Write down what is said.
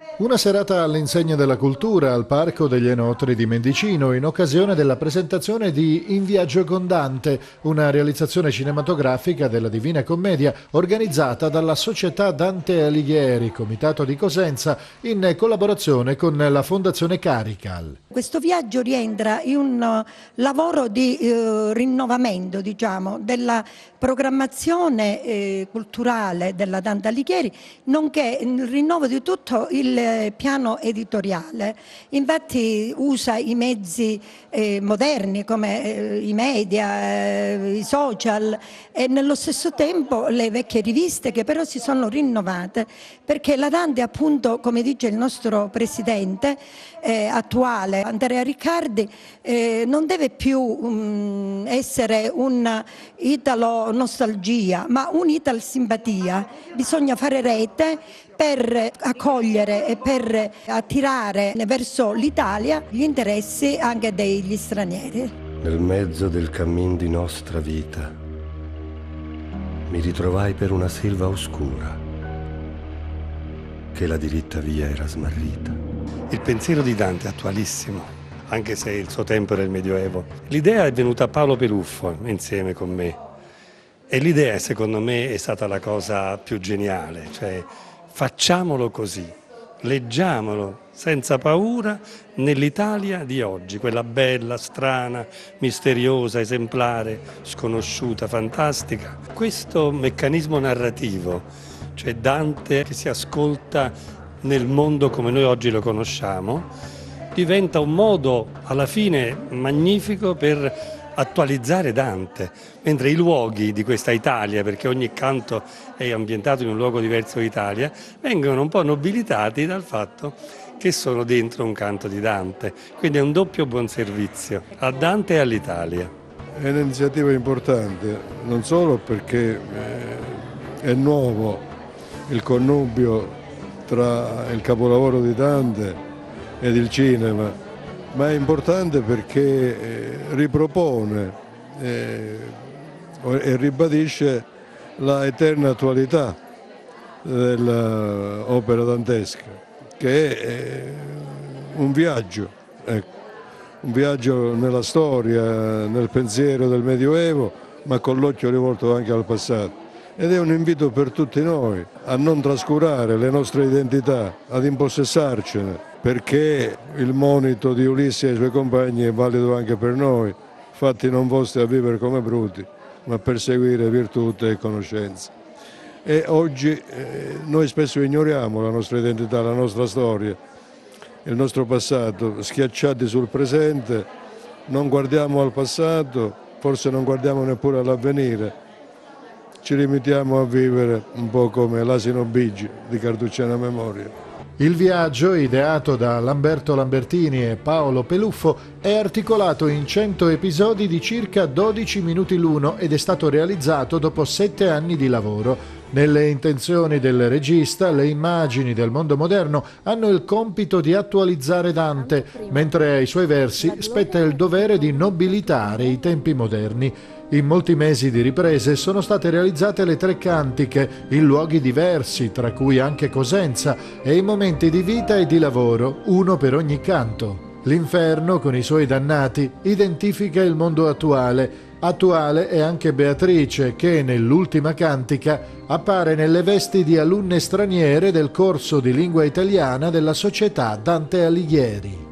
Una serata all'insegna della cultura al Parco degli Enotri di Mendicino in occasione della presentazione di In viaggio con Dante, una realizzazione cinematografica della Divina Commedia organizzata dalla Società Dante Alighieri, Comitato di Cosenza, in collaborazione con la Fondazione Carical. Questo viaggio rientra in un lavoro di rinnovamento, della programmazione culturale della Dante Alighieri, nonché il rinnovo di tutto il piano editoriale. Infatti usa i mezzi moderni come i media, i social e nello stesso tempo le vecchie riviste che però si sono rinnovate, perché la Dante, appunto, come dice il nostro presidente attuale Andrea Riccardi, non deve più essere un Italo nostalgia, ma un Ital simpatia. Bisogna fare rete per accogliere e per attirare verso l'Italia gli interessi anche degli stranieri. Nel mezzo del cammin di nostra vita mi ritrovai per una selva oscura che la diritta via era smarrita. Il pensiero di Dante è attualissimo, anche se il suo tempo era il Medioevo. L'idea è venuta a Paolo Peluffo insieme con me e l'idea, secondo me, è stata la cosa più geniale, cioè facciamolo così, leggiamolo senza paura nell'Italia di oggi, quella bella, strana, misteriosa, esemplare, sconosciuta, fantastica. Questo meccanismo narrativo, cioè Dante che si ascolta nel mondo come noi oggi lo conosciamo, diventa un modo alla fine magnifico per attualizzare Dante, mentre i luoghi di questa Italia, perché ogni canto è ambientato in un luogo diverso d'Italia, vengono un po' nobilitati dal fatto che sono dentro un canto di Dante. Quindi è un doppio buon servizio a Dante e all'Italia. È un'iniziativa importante, non solo perché è nuovo il connubio tra il capolavoro di Dante ed il cinema, ma è importante perché ripropone e ribadisce la eterna attualità dell'opera dantesca, che è un viaggio, un viaggio nella storia, nel pensiero del Medioevo, ma con l'occhio rivolto anche al passato. Ed è un invito per tutti noi a non trascurare le nostre identità, ad impossessarcene, perché il monito di Ulisse e i suoi compagni è valido anche per noi. Fatti non vostri a vivere come bruti, ma perseguire virtù e conoscenza. E oggi noi spesso ignoriamo la nostra identità, la nostra storia, il nostro passato, schiacciati sul presente, non guardiamo al passato, forse non guardiamo neppure all'avvenire. Ci limitiamo a vivere un po' come l'asino Bigi di Carducciana Memoria. Il viaggio, ideato da Lamberto Lambertini e Paolo Peluffo, è articolato in 100 episodi di circa 12 minuti l'uno ed è stato realizzato dopo 7 anni di lavoro. Nelle intenzioni del regista, le immagini del mondo moderno hanno il compito di attualizzare Dante, mentre ai suoi versi spetta il dovere di nobilitare i tempi moderni. In molti mesi di riprese sono state realizzate le 3 cantiche, in luoghi diversi, tra cui anche Cosenza, e i momenti di vita e di lavoro, uno per ogni canto. L'Inferno, con i suoi dannati, identifica il mondo attuale. Attuale è anche Beatrice, che nell'ultima cantica appare nelle vesti di alunne straniere del corso di lingua italiana della Società Dante Alighieri.